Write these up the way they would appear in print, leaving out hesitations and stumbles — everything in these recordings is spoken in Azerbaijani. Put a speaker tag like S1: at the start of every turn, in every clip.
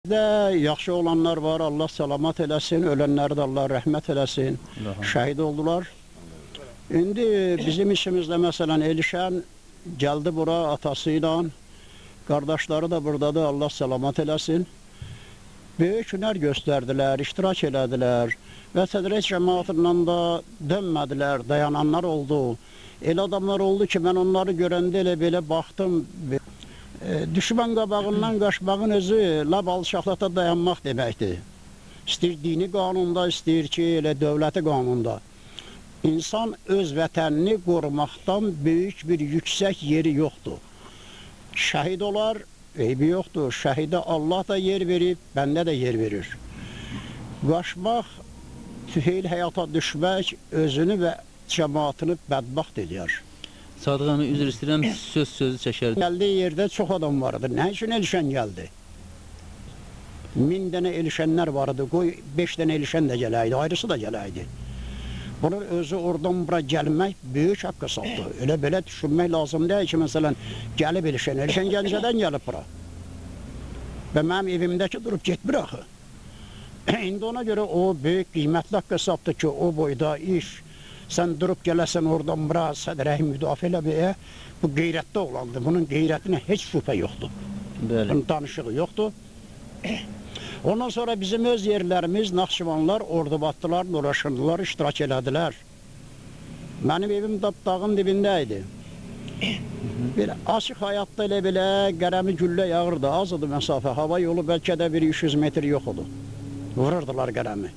S1: Yaxşı olanlar var, Allah salamat eləsin, ölənləri də Allah rəhmət eləsin, şəhid oldular. İndi bizim işimizdə məsələn Elişən gəldi bura atası ilə, qardaşları da buradadır, Allah salamat eləsin. Böyük hünər göstərdilər, iştirak elədilər və tədris cəmaatından da dönmədilər, dayananlar oldu. Elə adamlar oldu ki, mən onları görəndə elə belə baxdım. Düşmən qabağından qaçmağın özü lab alçaqlıqda dayanmaq deməkdir. İstəyir dini qanunda, istəyir ki, elə dövləti qanunda. İnsan öz vətənini qorumaqdan böyük bir yüksək yeri yoxdur. Şəhid olar, eybi yoxdur. Şəhidə Allah da yer verib, bəndə də yer verir. Qaçmaq, tüfeyl həyata düşmək özünü və cəmaatını bədbaxt edir.
S2: Sadıq əmi, üzr istəyirəm, sözü çəkərdim.
S1: Gəldiyi yerdə çox adam vardı. Nə üçün Elişən gəldi? 1000 dənə Elişənlər vardı, qoy 5 dənə Elişən də gələydi, ayrısı da gələydi. Bunun özü oradan bura gəlmək böyük haqqa saldı. Elə belə düşünmək lazım deyil ki, məsələn, gəlib Elişən Gəncədən gəlib bura. Və mənim evimdəki durub getmir axı. İndi ona görə o böyük qiymətli haqqa saldı ki, o boyda iş, sən durub gələsən oradan bura sədrəyi müdafiə eləməyə, bu qeyrətdə olandır. Bunun qeyrətinə heç şübhə yoxdur. Bunun danışığı yoxdur. Ondan sonra bizim öz yerlərimiz, Naxçıvanlar, Ordubadlılar, Nuraşınlılar iştirak elədilər. Mənim evim dağın dibində idi. Bir açıq həyatda elə belə qərəmi güllə yağırdı, az idi məsafə. Hava yolu bəlkə də bir 300 metr yox idi. Vururdular qərəmi.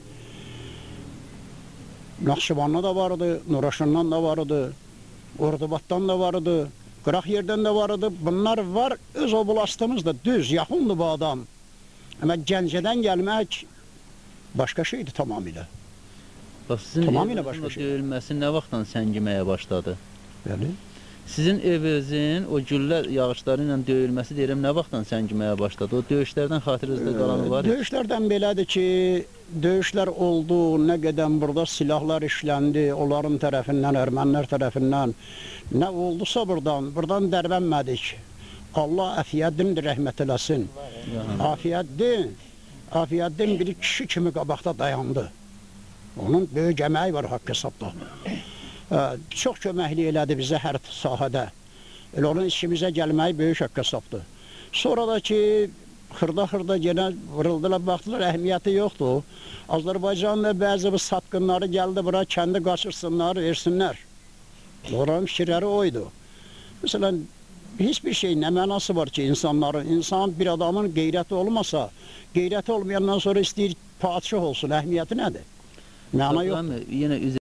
S1: Naxçıvanlı da vardı, Nuraşından da vardı, Ordubaddan da vardı, qıraq yerdən də vardı. Bunlar var, öz oblastımız da düz, yaxındır bu adam. Amma Gəncədən gəlmək başqa şeydir tamamilə.
S2: Sizin evinizin döyülməsi nə vaxtdan səngiməyə başladı?
S1: Bəli.
S2: Sizin evinizin o güllə yağışları ilə döyülməsi deyirəm, nə vaxtdan səngiməyə başladı? O döyüşlərdən xatirinizdə qalanı var?
S1: Döyüşlərdən belədir ki, döyüşlər oldu, nə qədər burada silahlar işləndi, onların tərəfindən, ermənilər tərəfindən. Nə oldusa buradan dərvənmədik. Allah əfiyyəddin rəhmət eləsin. Əfiyyəddin bir kişi kimi qabaqda dayandı. Onun böyük əməyi var haqq hesabda. Çox köməkli elədi bizə hər sahədə. Elə onun işimizə gəlməyi böyük haqq hesabdır. Sonra da ki, xırda yenə vuruldular, baxdılar, əhəmiyyəti yoxdur. Azərbaycan'da bəzi bu satqınları gəldi bura, kəndi qaçırsınlar, versinlər. Oranın fikirləri oydu. Məsələn, heç bir şey nə mənası var ki, insan bir adamın qeyrəti olmasa, qeyrəti olmayandan sonra istəyir padişah olsun, əhəmiyyəti nədir? Məna yoxdur.